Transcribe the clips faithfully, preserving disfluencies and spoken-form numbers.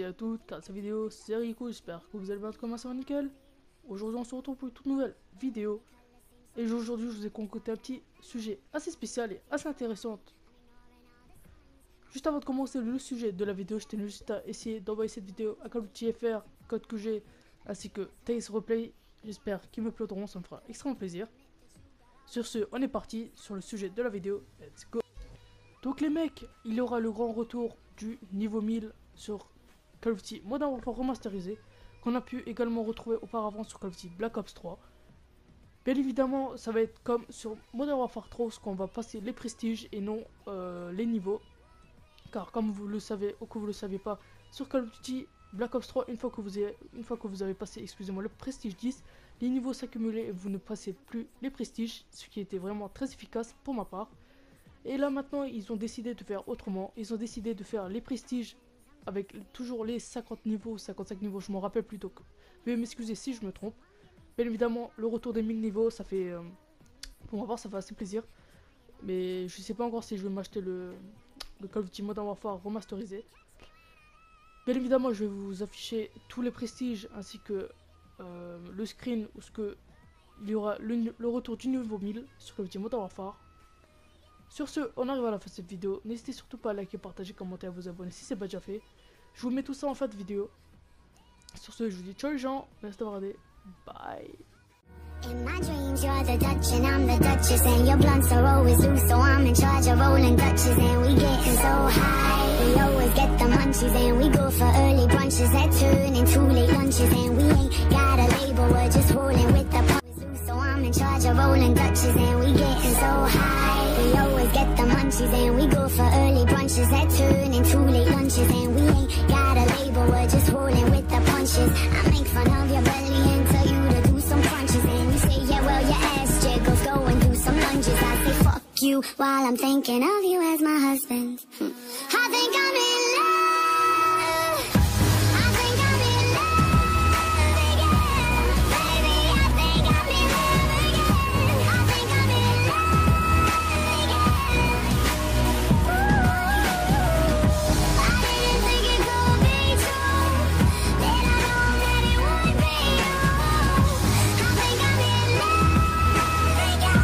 à toutes à cette vidéo, c'est Rico, j'espère que vous allez bien comme ça va nickel. Aujourd'hui on se retrouve pour une toute nouvelle vidéo. Et aujourd'hui je vous ai concocté un petit sujet assez spécial et assez intéressant. Juste avant de commencer le sujet de la vidéo, je tenais juste à essayer d'envoyer cette vidéo à Call of Duty F R, code que j'ai, ainsi que Tails Replay. J'espère qu'ils me plauderont, ça me fera extrêmement plaisir. Sur ce, on est parti sur le sujet de la vidéo, let's go. Donc les mecs, il y aura le grand retour du niveau mille sur Call of Duty Modern Warfare remasterisé, qu'on a pu également retrouver auparavant sur Call of Duty Black Ops trois. Bien évidemment, ça va être comme sur Modern Warfare trois, qu'on va passer les prestiges et non euh, les niveaux. Car comme vous le savez ou que vous le savez pas, sur Call of Duty Black Ops trois, une fois que vous avez, une fois que vous avez passé, excusez-moi, le prestige dix, les niveaux s'accumulaient et vous ne passez plus les prestiges, ce qui était vraiment très efficace pour ma part. Et là maintenant, ils ont décidé de faire autrement. Ils ont décidé de faire les prestiges avec toujours les cinquante niveaux, cinquante-cinq niveaux, je m'en rappelle plus, donc veuillez m'excuser si je me trompe. Bien évidemment, le retour des mille niveaux, ça fait, euh, pour ma part, ça fait assez plaisir. Mais je sais pas encore si je vais m'acheter le, le Call of Duty Modern Warfare remasterisé. Bien évidemment, je vais vous afficher tous les prestiges ainsi que euh, le screen où ce que il y aura le, le retour du niveau mille sur Call of Duty Modern Warfare. Sur ce, on arrive à la fin de cette vidéo. N'hésitez surtout pas à liker, partager, commenter, à vous abonner si c'est pas déjà fait. Je vous mets tout ça en fin de vidéo. Sur ce, je vous dis ciao les gens, merci d'avoir regardé. Bye. In my dreams, you're the Dutch and I'm the Duchess, and your blunts are always loose, so I'm in charge of rolling Dutches, and we getting so high. We always get the munchies, and we go for early brunches that turn into late lunches, and we ain't got a label, we're just rolling with the punches, so I'm in charge of rolling Dutches, and we getting so high. We always get the munchies, and we go for early brunches that turn into late lunches, and we ain't got a label, we're just rolling with the punches. I make fun of your belly and tell you to do some crunches, and you say, yeah, well, your ass jiggles, go and do some lunges. I say, fuck you, while I'm thinking of you as my husband. I think I'm in love. I think I'm in love again. Baby, I think I'm in love again. I think I'm in love again. Ooh, I didn't think it could be true. Then I know that it would be you. I think I'm in love again.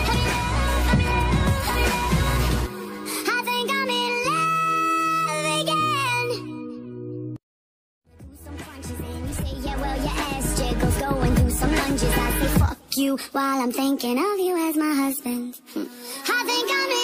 I think I'm in love again. Do some crunches and you say, yeah, well, your ass jiggles, go and do some lunges. I say, fuck you, while I'm thinking of you as my husband. I think I'm in